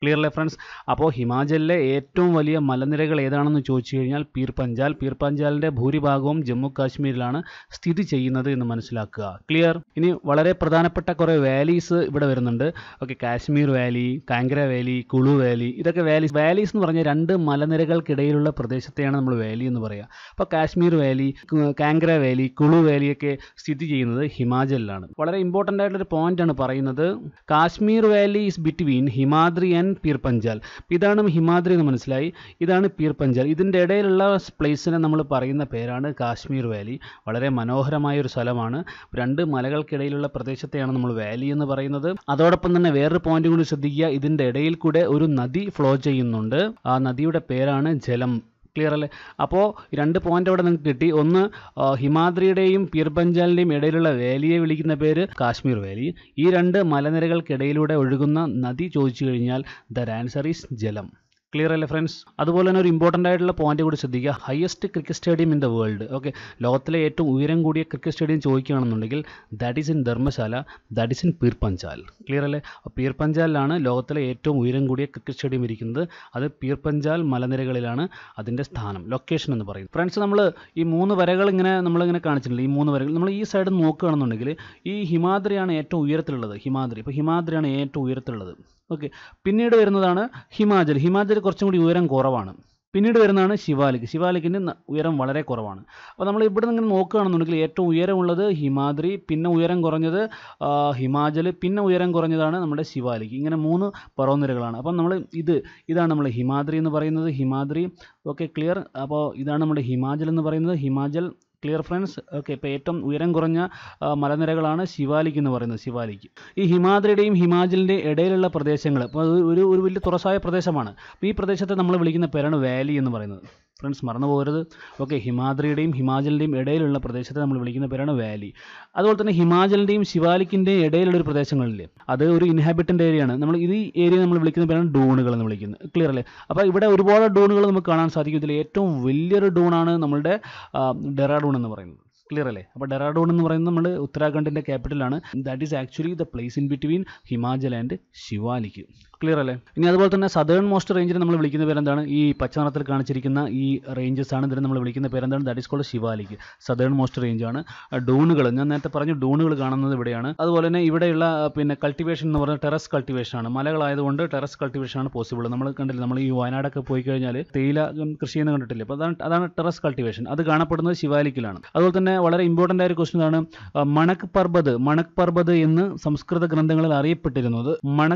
Clear അല്ലേ ഫ്രണ്ട്സ്? അപ്പോൾ ഹിമാചലിലെ ഏറ്റവും വലിയ മലനിരകൾ ഏതാണെന്ന് ചോദിച്ചു കഴിഞ്ഞാൽ പീർ പഞ്ചാൽ. പീർ പഞ്ചാലിൻ്റെ ഭൂരിഭാഗവും ജമ്മു കാശ്മീരിലാണ് സ്ഥിതി ചെയ്യുന്നത് എന്ന് മനസ്സിലാക്കുക. ക്ലിയർ? ഇനി വളരെ പ്രധാനപ്പെട്ട കുറേ വാലീസ് ഇവിടെ വരുന്നുണ്ട്. Okay, Kashmir valley, Kangra valley, Kullu valley, ഇതൊക്കെ വാലീസ് എന്ന് പറഞ്ഞാൽ രണ്ട് മലനിരകൾക്കിടയിലുള്ള പ്രദേശത്തെയാണ് നമ്മൾ വാലി എന്ന് പറയുക. അപ്പോൾ കാശ്മീർ വാലി, കാംഗ്ര വാലി, കുളു വാലിയൊക്കെ സ്ഥിതി ചെയ്യുന്നത് ഹിമാചലിലാണ്. വളരെ ഇമ്പോർട്ടൻ്റ് ആയിട്ടുള്ളൊരു പോയിന്റാണ് പറയുന്നത്. Kashmir valley is between Himadri and Pir Panjal. ഇതാണ് ഹിമാദ്രി എന്ന് മനസ്സിലായി, ഇതാണ് പീർ പഞ്ചാൽ. ഇതിൻ്റെ ഇടയിലുള്ള പ്ലേസിനെ നമ്മൾ പറയുന്ന പേരാണ് കാശ്മീർ വാലി. വളരെ മനോഹരമായ ഒരു സ്ഥലമാണ്. രണ്ട് മലകൾക്കിടയിലുള്ള പ്രദേശത്തെയാണ് നമ്മൾ വാലി എന്ന് പറയുന്നത്. അതോടൊപ്പം തന്നെ വേറൊരു പോയിന്റ് കൂടി ശ്രദ്ധിക്കുക, ഇതിൻ്റെ ഇടയിൽ കൂടെ ഒരു നദി ഫ്ലോ ചെയ്യുന്നുണ്ട്. ആ നദിയുടെ പേരാണ് ജലം. ക്ലിയർ അല്ലേ? അപ്പോൾ രണ്ട് പോയിന്റ് അവിടെ നിങ്ങൾക്ക് കിട്ടി. ഒന്ന്, ഹിമാദ്രിയുടെയും പീർ പഞ്ചാലിൻ്റെയും ഇടയിലുള്ള വാലിയെ വിളിക്കുന്ന പേര് കാശ്മീർ വാലി. ഈ രണ്ട് മലനിരകൾക്കിടയിലൂടെ ഒഴുകുന്ന നദി ചോദിച്ചു കഴിഞ്ഞാൽ the answer is Jhelum. Clear അല്ലേ ഫ്രണ്ട്സ്? അതുപോലെ തന്നെ ഒരു ഇമ്പോർട്ടൻ്റ് ആയിട്ടുള്ള പോയിന്റ് കൂടി ശ്രദ്ധിക്കുക, highest cricket stadium in the world. Okay, ലോകത്തിലെ ഏറ്റവും ഉയരം കൂടിയ ക്രിക്കറ്റ് സ്റ്റേഡിയം ചോദിക്കുകയാണെന്നുണ്ടെങ്കിൽ that is in Dharamshala, that is in Pir Panjal. Clear അല്ലേ? പീർ പഞ്ചാലിലാണ് ലോകത്തിലെ ഏറ്റവും ഉയരം കൂടിയ ക്രിക്കറ്റ് സ്റ്റേഡിയം ഇരിക്കുന്നത്. അത് പീർ പഞ്ചാൽ മലനിരകളിലാണ് അതിൻ്റെ സ്ഥാനം, ലൊക്കേഷൻ എന്ന് പറയും. ഫ്രണ്ട്സ്, നമ്മൾ ഈ മൂന്ന് വരകൾ നമ്മളിങ്ങനെ കാണിച്ചിട്ടുണ്ട്. ഈ മൂന്ന് വരകൾ നമ്മൾ ഈ സൈഡിൽ നോക്കുകയാണെന്നുണ്ടെങ്കിൽ ഈ ഹിമാദ്രിയാണ് ഏറ്റവും ഉയരത്തിലുള്ളത്. ഇപ്പോൾ ഹിമാദ്രിയാണ് ഏറ്റവും ഉയരത്തിലുള്ളത്. ഓക്കെ, പിന്നീട് വരുന്നതാണ് ഹിമാചൽ. ഹിമാചൽ കുറച്ചും കൂടി ഉയരം കുറവാണ്. പിന്നീട് വരുന്നതാണ് ശിവാലിക്. ശിവാലിക്കിൻ്റെ ഉയരം വളരെ കുറവാണ്. അപ്പോൾ നമ്മൾ ഇവിടെ നിന്ന് നോക്കുകയാണെന്നുണ്ടെങ്കിൽ ഏറ്റവും ഉയരമുള്ളത് ഹിമാദ്രി, പിന്നെ ഉയരം കുറഞ്ഞത് ഹിമാചൽ, പിന്നെ ഉയരം കുറഞ്ഞതാണ് നമ്മുടെ ശിവാലിക്. ഇങ്ങനെ മൂന്ന് പർവ്വതനിരകളാണ്. അപ്പം നമ്മൾ ഇതാണ് നമ്മൾ ഹിമാദ്രി എന്ന് പറയുന്നത്. ഹിമാദ്രി. Okay, clear? അപ്പോൾ ഇതാണ് നമ്മുടെ ഹിമാചൽ എന്ന് പറയുന്നത്. ഹിമാചൽ. Clear friends? ഓക്കെ, ഇപ്പോൾ ഏറ്റവും ഉയരം കുറഞ്ഞ മലനിരകളാണ് ശിവാലിക് എന്ന് പറയുന്നത്. ശിവാലിക്. ഈ ഹിമാദ്രിയുടെയും ഹിമാചലിൻ്റെയും ഇടയിലുള്ള പ്രദേശങ്ങൾ, അപ്പോൾ അത് ഒരു വലിയ തുറസായ പ്രദേശമാണ്. അപ്പോൾ ഈ പ്രദേശത്തെ നമ്മൾ വിളിക്കുന്ന പേരാണ് വാലി എന്ന് പറയുന്നത്. ഫ്രണ്ട്സ്, മറന്നു പോകരുത്. ഓക്കെ, ഹിമാദ്രിയുടെയും ഹിമാചലിൻ്റെയും ഇടയിലുള്ള പ്രദേശത്തെ നമ്മൾ വിളിക്കുന്ന പേരാണ് വാലി. അതുപോലെ തന്നെ ഹിമാചലിൻ്റെയും ശിവാലിക്കിൻ്റെയും ഇടയിലുള്ള ഒരു പ്രദേശങ്ങളില്ലേ, അത് ഒരു ഇൻഹാബിറ്റൻ്റ് ഏരിയയാണ്. ഈ ഏരിയ നമ്മൾ വിളിക്കുന്ന പേരാണ് ഡൂണുകൾ എന്ന് വിളിക്കുന്നത്. ക്ലിയർ അല്ലേ? അപ്പോൾ ഇവിടെ ഒരുപാട് ഡൂണുകൾ നമുക്ക് കാണാൻ സാധിക്കും. ഇതിൽ ഏറ്റവും വലിയൊരു ഡൂണാണ് നമ്മളുടെ ഡെറാഡൂൺ എന്ന് പറയുന്നത്. ക്ലിയർ അല്ലേ? അപ്പോൾ ഡെറാഡൂൺ എന്ന് പറയുന്നത് നമ്മുടെ ഉത്തരാഖണ്ഡിൻ്റെ ക്യാപിറ്റലാണ്. That is actually the place in between Himachal and Shivalik. Clear അല്ലേ? ഇനി അതുപോലെ തന്നെ സദേൺ മോസ്റ്റ് റേഞ്ചിനെ നമ്മൾ വിളിക്കുന്ന പേരെന്താണ്? ഈ പച്ച നിറത്തിൽ കാണിച്ചിരിക്കുന്ന ഈ റേഞ്ചസ് ആണ്. ഇതിനെ നമ്മൾ വിളിക്കുന്ന പേരെന്താണ്? That is called Shivalik. Southernmost range ആണ്. ഡൂണുകൾ, ഞാൻ നേരത്തെ പറഞ്ഞു, ഡൂണുകൾ കാണുന്നത് ഇവിടെയാണ്. അതുപോലെ തന്നെ ഇവിടെയുള്ള കൾട്ടിവേഷൻ എന്ന് പറഞ്ഞാൽ ടെറസ് കൾട്ടിവേഷൻ ആണ്. മലകളായതുകൊണ്ട് ടെറസ് കൾട്ടിവേഷൻ ആണ് പോസിബിൾ. നമ്മൾ കണ്ടില്ല, നമ്മൾ ഈ വയനാടൊക്കെ പോയി കഴിഞ്ഞാൽ തേയില കൃഷി ചെയ്യുന്ന കണ്ടിട്ടില്ലേ? അപ്പോൾ അതാണ് ടെറസ് കൾട്ടിവേഷൻ. അത് കാണപ്പെടുന്നത് ശിവാലിക്കിലാണ്. അതുപോലെ തന്നെ വളരെ ഇമ്പോർട്ടൻ്റ് ആയ ഒരു ക്വസ്റ്റ്യൻ ആണ്, മണക് പർബത് എന്ന് സംസ്കൃത ഗ്രന്ഥങ്ങളിൽ അറിയപ്പെട്ടിരുന്നത്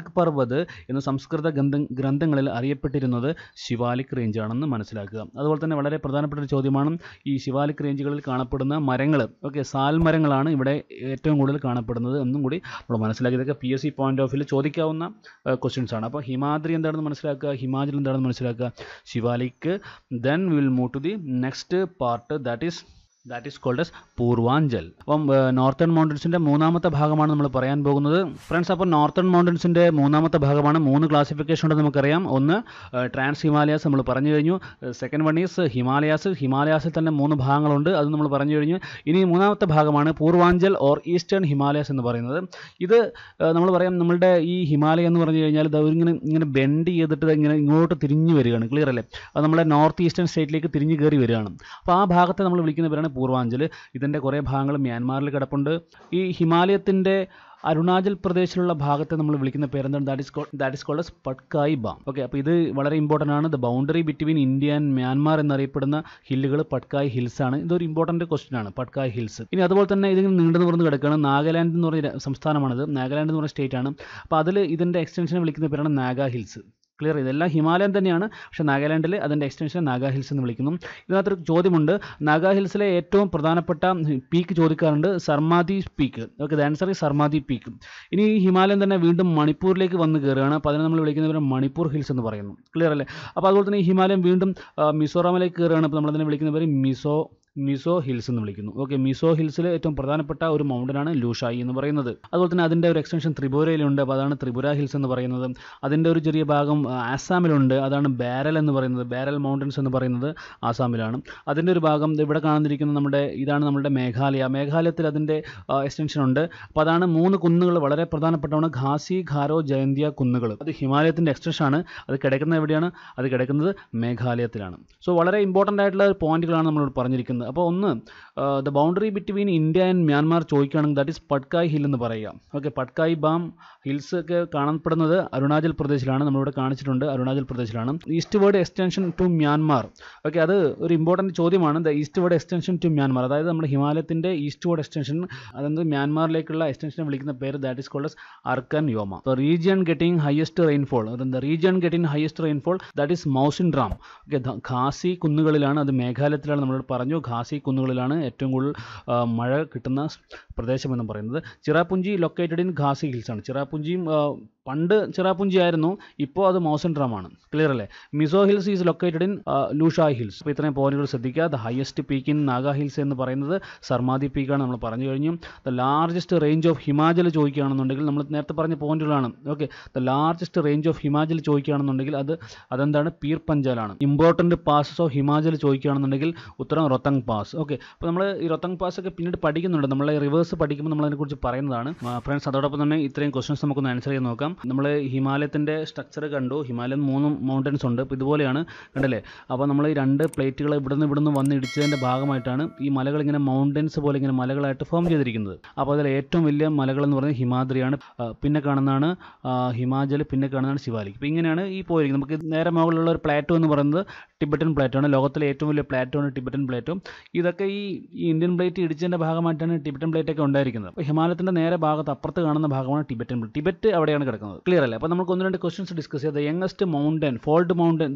എന്ന് സംസ്കൃത ഗ്രന്ഥങ്ങളിൽ അറിയപ്പെട്ടിരുന്നത് ശിവാലിക് റേഞ്ച് ആണെന്ന് മനസ്സിലാക്കുക. അതുപോലെ തന്നെ വളരെ പ്രധാനപ്പെട്ട ഒരു ചോദ്യമാണ് ഈ ശിവാലിക് റേഞ്ചുകളിൽ കാണപ്പെടുന്ന മരങ്ങൾ. ഓക്കെ, സാൽ മരങ്ങളാണ് ഇവിടെ ഏറ്റവും കൂടുതൽ കാണപ്പെടുന്നത് എന്നും കൂടി നമ്മൾ മനസ്സിലാക്കി. ഇതൊക്കെ PSC പോയിന്റ് ഓഫ് വ്യൂവിൽ ചോദിക്കാവുന്ന ക്വസ്റ്റ്യൻസ് ആണ്. അപ്പോൾ ഹിമാദ്രി എന്താണെന്ന് മനസ്സിലാക്കുക, ഹിമാചൽ എന്താണെന്ന് മനസ്സിലാക്കുക, Shivalik. Then we will move to the next part, that is called as Purvanchal. അപ്പം നോർത്തേൺ മൗണ്ടൻസിൻ്റെ മൂന്നാമത്തെ ഭാഗമാണ് നമ്മൾ പറയാൻ പോകുന്നത്. ഫ്രണ്ട്സ്, അപ്പോൾ നോർത്തേൺ മൗണ്ടൻസിൻ്റെ മൂന്നാമത്തെ ഭാഗമാണ്. 3 ക്ലാസിഫിക്കേഷൻ ഉണ്ടെന്ന് നമുക്കറിയാം. ഒന്ന് ട്രാൻസ് ഹിമാലയാസ് നമ്മൾ പറഞ്ഞു കഴിഞ്ഞു. സെക്കൻഡ് വൺ ഈസ് ഹിമാലയാസിൽ തന്നെ 3 ഭാഗങ്ങളുണ്ട്, അത് നമ്മൾ പറഞ്ഞു കഴിഞ്ഞു. ഇനി മൂന്നാമത്തെ ഭാഗമാണ് പൂർവാഞ്ചൽ ഓർ ഈസ്റ്റേൺ ഹിമാലയാസ് എന്ന് പറയുന്നത്. ഇത് നമ്മൾ പറയാം, നമ്മളുടെ ഈ ഹിമാലയ എന്ന് പറഞ്ഞു കഴിഞ്ഞാൽ ഇത് ഇങ്ങനെ ബെൻഡ് ചെയ്തിട്ട് ഇങ്ങോട്ട് തിരിഞ്ഞു വരികയാണ്. ക്ലിയർ അല്ലേ? അത് നമ്മുടെ നോർത്ത് ഈസ്റ്റേൺ സ്റ്റേറ്റിലേക്ക് തിരിഞ്ഞു കയറി വരികയാണ്. അപ്പോൾ ആ ഭാഗത്തെ നമ്മൾ വിളിക്കുന്ന പേരാണ് പൂർവാഞ്ചൽ. ഇതിൻ്റെ കുറേ ഭാഗങ്ങൾ മ്യാൻമാറിൽ കിടപ്പുണ്ട്. ഈ ഹിമാലയത്തിൻ്റെ അരുണാചൽ പ്രദേശിലുള്ള ഭാഗത്തെ നമ്മൾ വിളിക്കുന്ന പേരെന്താണ്? That is called Patkai Bum. Okay, അപ്പോൾ ഇത് വളരെ ഇമ്പോർട്ടൻ്റ് ആണ്. The boundary between India and Myanmar എന്നറിയപ്പെടുന്ന ഹില്ലുകൾ പട്കായ് ഹിൽസ് ആണ്. ഇതൊരു ഇമ്പോർട്ടൻ്റ് ക്വസ്റ്റ്യൻ ആണ്, പട്കായ് ഹിൽസ്. ഇനി അതുപോലെ തന്നെ ഇതിങ്ങനെ നീണ്ടു നിവർന്ന് കിടക്കുകയാണ്. നാഗാലാൻഡ് എന്ന് പറഞ്ഞ സംസ്ഥാനമാണിത്. നാഗാലാൻഡ് എന്ന് പറഞ്ഞ സ്റ്റേറ്റ് ആണ്. അപ്പോൾ അതിൽ ഇതിൻ്റെ എക്സ്റ്റൻഷനെ വിളിക്കുന്ന പേരാണ് നാഗാ ഹിൽസ്. ക്ലിയർ? ഇതെല്ലാം ഹിമാലയൻ തന്നെയാണ്, പക്ഷേ നാഗാലാൻഡിൽ അതിൻ്റെ എക്സ്റ്റൻഷൻ നാഗാ ഹിൽസ് എന്ന് വിളിക്കുന്നു. ഇതിനകത്തൊരു ചോദ്യമുണ്ട്, നാഗാ ഹിൽസിലെ ഏറ്റവും പ്രധാനപ്പെട്ട പീക്ക് ചോദിക്കാറുണ്ട്, Saramati peak. Okay, the answer is Saramati peak. ഇനി ഈ ഹിമാലയൻ തന്നെ വീണ്ടും മണിപ്പൂരിലേക്ക് വന്ന് കയറുകയാണ്. അപ്പോൾ അതിനെ നമ്മൾ വിളിക്കുന്നവർ മണിപ്പൂർ ഹിൽസ് എന്ന് പറയുന്നു. ക്ലിയർ അല്ലേ? അപ്പോൾ അതുപോലെ തന്നെ ഈ ഹിമാലയം വീണ്ടും മിസോറാമിലേക്ക് കയറുകയാണ്. അപ്പോൾ നമ്മളതിനെ വിളിക്കുന്നവർ മിസോ ഹിൽസ് എന്ന് വിളിക്കുന്നു. ഓക്കെ, മിസോ ഹിൽസിൽ ഏറ്റവും പ്രധാനപ്പെട്ട ഒരു മൗണ്ടനാണ് ലൂഷായി എന്ന് പറയുന്നത്. അതുപോലെ തന്നെ അതിൻ്റെ ഒരു എക്സ്റ്റൻഷൻ ത്രിപുരയിലുണ്ട്, അപ്പോൾ അതാണ് ത്രിപുര ഹിൽസ് എന്ന് പറയുന്നത്. അതിൻ്റെ ഒരു ചെറിയ ഭാഗം ആസാമിലുണ്ട്, അതാണ് ബാരൽ എന്ന് പറയുന്നത്, ബാരൽ മൗണ്ടൻസ് എന്ന് പറയുന്നത് ആസാമിലാണ്. അതിൻ്റെ ഒരു ഭാഗം ഇവിടെ കാണുന്നിരിക്കുന്ന ഇതാണ് നമ്മുടെ മേഘാലയത്തിൽ അതിൻ്റെ എക്സ്റ്റൻഷൻ ഉണ്ട്. അപ്പോൾ അതാണ് 3 കുന്നുകൾ വളരെ പ്രധാനപ്പെട്ടതാണ്, ഖാസി, ഖാരോ, ജയന്തിയ കുന്നുകൾ. അത് ഹിമാലയത്തിൻ്റെ എക്സ്റ്റൻഷൻ ആണ്. അത് കിടക്കുന്നത് എവിടെയാണ്? അത് കിടക്കുന്നത് മേഘാലയത്തിലാണ്. സോ വളരെ ഇമ്പോർട്ടൻ്റ് ആയിട്ടുള്ള പോയിന്റുകളാണ് നമ്മളോട് പറഞ്ഞിരിക്കുന്നത്. അപ്പോൾ ഒന്ന്, the boundary between India and Myanmar ചോദിക്കുകയാണെങ്കിൽ ദാറ്റ് ഈസ് പട്കായ് ഹിൽ എന്ന് പറയുക. ഓക്കെ, പട്കായ് ബാം ഹിൽസ് ഒക്കെ കാണപ്പെടുന്നത് അരുണാചൽ പ്രദേശിലാണ്. നമ്മളിവിടെ കാണിച്ചിട്ടുണ്ട്, അരുണാചൽ പ്രദേശിലാണ്. Eastward extension to Myanmar. Okay, അത് ഒരു ഇമ്പോർട്ടൻറ്റ് ചോദ്യമാണ്. The eastward extension to Myanmar, അതായത് നമ്മുടെ ഹിമാലയത്തിൻ്റെ ഈസ്റ്റ് വേർഡ് എക്സ്റ്റൻഷൻ, അതായത് മ്യാൻമാറിലേക്കുള്ള എക്സ്റ്റൻഷനെ വിളിക്കുന്ന പേര് that is called Arakan Yoma. The region getting highest rainfall, the region getting highest rainfall that is Mawsynram. Okay, Khasi കുന്നുകളിലാണ്, അത് മേഘാലയത്തിലാണ്. നമ്മളോട് പറഞ്ഞു ഖാസി കുന്നുകളിലാണ് ഏറ്റവും കൂടുതൽ മഴ കിട്ടുന്ന പ്രദേശം എന്ന് പറയുന്നത്. Cherrapunji located in Khasi hills ആണ്. ചിറാപുഞ്ചിയും പണ്ട് ചിറാപുഞ്ചി ആയിരുന്നു, ഇപ്പോൾ അത് മൗസിൻഡ്രാം ആണ്. ക്ലിയർ അല്ലേ? Mizo hills is located in Lushai hills. അപ്പോൾ ഇത്രയും പോയിന്റുകൾ ശ്രദ്ധിക്കുക. The highest peak in Naga hills എന്ന് പറയുന്നത് സർമാദി പീക്കാണ്, നമ്മൾ പറഞ്ഞു കഴിഞ്ഞു. The largest range of Himachal ചോദിക്കുകയാണെന്നുണ്ടെങ്കിൽ, നമ്മൾ നേരത്തെ പറഞ്ഞ പോയിന്റുകളാണ്. Okay, the largest range of Himachal ചോദിക്കുകയാണെന്നുണ്ടെങ്കിൽ അതെന്താണ്? പീർ പഞ്ചാലാണ്. ഇമ്പോർട്ടൻറ്റ് പാസസ് ഓഫ് ഹിമാചൽ ചോദിക്കുകയാണെന്നുണ്ടെങ്കിൽ ഉത്തരം റൊത്തങ് പാസ്. ഓക്കെ, അപ്പോൾ നമ്മൾ ഈ റൊത്തങ് പാസ് ഒക്കെ പിന്നീട് പഠിക്കുന്നുണ്ട്, നമ്മളെ റിവേഴ്സ് പഠിക്കുമ്പോൾ നമ്മൾ അതിനെക്കുറിച്ച് പറയുന്നതാണ് ഫ്രണ്ട്സ്. അതോടൊപ്പം തന്നെ ഇത്രയും ക്വസ്റ്റൻസ് നമുക്കൊന്ന് ആൻസർ ചെയ്ത് നോക്കാം. നമ്മൾ ഹിമാലയത്തിൻ്റെ സ്ട്രക്ചർ കണ്ടു. ഹിമാലയം 3 മൗണ്ടൻസ് ഉണ്ട്. ഇപ്പോൾ ഇതുപോലെയാണ്, കണ്ടല്ലേ? അപ്പോൾ നമ്മൾ ഈ 2 പ്ലേറ്റുകൾ ഇവിടുന്ന് വന്ന് ഇടിച്ചതിൻ്റെ ഭാഗമായിട്ടാണ് ഈ മലകൾ ഇങ്ങനെ മൗണ്ടൻസ് പോലെ ഇങ്ങനെ മലകളായിട്ട് ഫോം ചെയ്തിരിക്കുന്നത്. അപ്പോൾ അതിൽ ഏറ്റവും വലിയ മലകൾ എന്ന് പറയുന്നത് ഹിമാദ്രിയാണ്, പിന്നെ കാണുന്നതാണ് ഹിമാചൽ, പിന്നെ കാണുന്നതാണ് ശിവാലിക്. അപ്പോൾ ഇങ്ങനെയാണ് ഈ പോയിരിക്കുന്നത്. നമുക്ക് നേരെ മുകളിലുള്ള ഒരു പ്ലാറ്റോ എന്ന് പറയുന്നത് ടിബറ്റൻ പ്ലാറ്റോ ആണ്. ലോകത്തിലെ ഏറ്റവും വലിയ പ്ലാറ്റോ ആണ് ടിബറ്റൻ പ്ലാറ്റോ. ഇതൊക്കെ ഈ ഇന്ത്യൻ പ്ലേറ്റ് ഇടിച്ചതിൻ്റെ ഭാഗമായിട്ടാണ് ടിബറ്റൻ പ്ലേറ്റ് ഒക്കെ ഉണ്ടായിരിക്കുന്നത്. അപ്പോൾ ഹിമാലയത്തിൻ്റെ നേരെ ഭാഗത്ത് അപ്പുറത്ത് കാണുന്ന ഭാഗമാണ് ടിബറ്റൻ പ്ലേറ്റ്. ടിബറ്റ് അവിടെയാണ് കിടക്കുന്നത്. ക്ലിയർ അല്ലേ? അപ്പോൾ നമുക്ക് 1-2 ക്വസ്റ്റൻസ് ഡിസ്കസ് ചെയ്യാം. The youngest mountain fold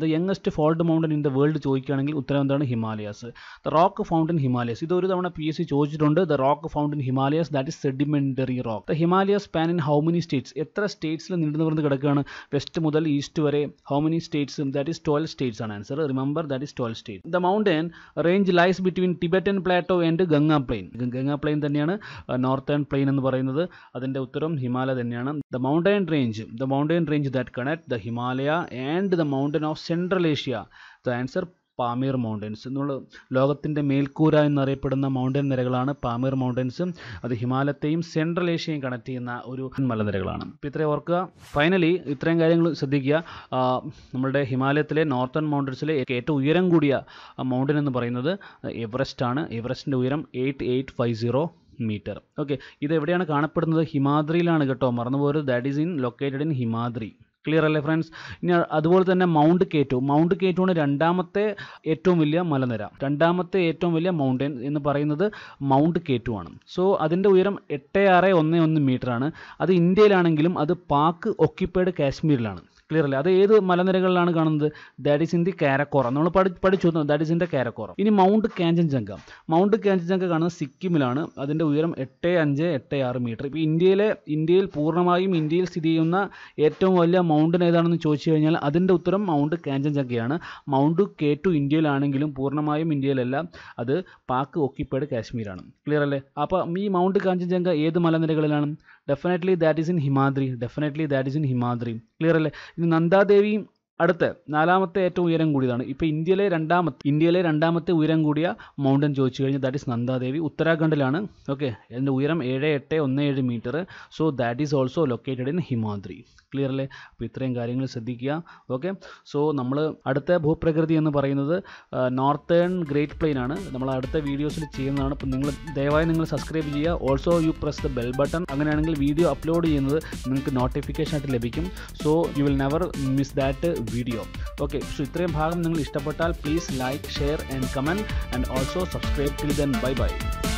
mountain in the world ചോദിക്കുകയാണെങ്കിൽ ഉത്തരം എന്താണ്? Himalayas. The rock found in Himalayas, ഇത് ഒരു തവണ PSC ചോദിച്ചിട്ടുണ്ട്. The rock found in Himalayas that is sedimentary rock. The Himalayas span in how many states, എത്ര സ്റ്റേറ്റ്സിൽ നീണ്ടുനിവർന്ന് കിടക്കുകയാണ്? വെസ്റ്റ് മുതൽ ഈസ്റ്റ് വരെ. How many states? That is 12 states ആണ് answer. Remember that is 12 states. The mountain range lies between Tibetan plateau and Ganga plain. Ganga plain തന്നെയാണ് നോർത്തേൺ പ്ലെയിൻ എന്ന് പറയുന്നത്. അതിൻ്റെ ഉത്തരം ഹിമാലയ തന്നെയാണ്. The mountain range that connect the Himalaya and the mountain of central Asia. The answer Pamir mountains. എന്നുള്ള ലോകത്തിൻ്റെ മേൽക്കൂര എന്നറിയപ്പെടുന്ന മൗണ്ടൻ നിരകളാണ് പാമീർ മൗണ്ടൻസ്. അത് ഹിമാലയത്തെയും സെൻട്രൽ ഏഷ്യയും കണക്ട് ചെയ്യുന്ന ഒരു മലനിരകളാണ്. അപ്പോൾ ഇത്രയും ഓർക്കുക. ഫൈനലി ഇത്രയും കാര്യങ്ങൾ ശ്രദ്ധിക്കുക. നമ്മളുടെ ഹിമാലയത്തിലെ നോർത്തേൺ മൗണ്ടൻസിലെ ഏറ്റവും ഉയരം കൂടിയ മൗണ്ടൻ എന്ന് പറയുന്നത് എവറസ്റ്റ് ആണ്. എവറസ്റ്റിൻ്റെ ഉയരം 8850 മീറ്റർ. ഓക്കെ, ഇത് എവിടെയാണ് കാണപ്പെടുന്നത്? ഹിമാദ്രിയിലാണ് കേട്ടോ, മറന്നുപോകരുത്. That is located in Himadri. Clear അല്ലേ ഫ്രണ്ട്സ്? ഇനി അതുപോലെ തന്നെ മൗണ്ട് കേറ്റുവാണ് രണ്ടാമത്തെ ഏറ്റവും വലിയ മലനിര. രണ്ടാമത്തെ ഏറ്റവും വലിയ മൗണ്ടൻ എന്ന് പറയുന്നത് മൗണ്ട് കേറ്റു ആണ്. സോ അതിൻ്റെ ഉയരം 8611 മീറ്ററാണ്. അത് ഇന്ത്യയിലാണെങ്കിലും അത് പാക് ഒക്യുപ്പൈഡ് കാശ്മീരിലാണ്. ക്ലിയർ അല്ലേ? അത് ഏത് മലനിരകളിലാണ് കാണുന്നത്? That is in the Karakoram. നമ്മൾ പഠിച്ചു, that is in the Karakoram. ഇനി മൗണ്ട് കാഞ്ചൻജംഗ കാണുന്നത് സിക്കിമിലാണ്. അതിൻ്റെ ഉയരം 8586 മീറ്റർ. ഇപ്പോൾ ഇന്ത്യയിൽ പൂർണ്ണമായും ഇന്ത്യയിൽ സ്ഥിതി ചെയ്യുന്ന ഏറ്റവും വലിയ മൗണ്ടൻ ഏതാണെന്ന് ചോദിച്ചു കഴിഞ്ഞാൽ അതിൻ്റെ ഉത്തരം മൗണ്ട് കാഞ്ചൻജംഗയാണ്. മൗണ്ട് കേറ്റു ഇന്ത്യയിലാണെങ്കിലും പൂർണ്ണമായും ഇന്ത്യയിലല്ല, അത് പാക് ഒക്യുപ്പൈഡ് കാശ്മീരാണ്. ക്ലിയർ അല്ലേ? അപ്പോൾ ഈ മൗണ്ട് കാഞ്ചൻജംഗ ഏത് മലനിരകളിലാണ്? Definitely that is in Himadri. Clear അല്ലേ? ഇനി നന്ദാദേവിയും അടുത്ത 4ാമത്തെ ഏറ്റവും ഉയരം കൂടിയതാണ്. ഇപ്പോൾ ഇന്ത്യയിലെ രണ്ടാമത്തെ ഉയരം കൂടിയ മൗണ്ടൻ ചോദിച്ചു കഴിഞ്ഞാൽ ദാറ്റ് ഈസ് നന്ദാദേവി. ഉത്തരാഖണ്ഡിലാണ്. ഓക്കെ, അതിൻ്റെ ഉയരം 7817 metre. So that is also located in Himadri. Clear അല്ലേ? അപ്പോൾ ഇത്രയും കാര്യങ്ങൾ ശ്രദ്ധിക്കുക. ഓക്കെ, സോ നമ്മൾ അടുത്ത ഭൂപ്രകൃതി എന്ന് പറയുന്നത് നോർത്തേൺ ഗ്രേറ്റ് പ്ലെയിൻ ആണ്. നമ്മൾ അടുത്ത വീഡിയോസിൽ ചെയ്യുന്നതാണ്. അപ്പോൾ ദയവായി നിങ്ങൾ സബ്സ്ക്രൈബ് ചെയ്യുക. Also you press the bell button. അങ്ങനെയാണെങ്കിൽ വീഡിയോ അപ്ലോഡ് ചെയ്യുന്നത് നിങ്ങൾക്ക് നോട്ടിഫിക്കേഷൻ ആയിട്ട് ലഭിക്കും. So you will never miss that video. Okay, so ഇത്രയും ഭാഗം നിങ്ങൾ ഇഷ്ടപ്പെട്ടാൽ please like, share and comment and also subscribe. Till then, bye by.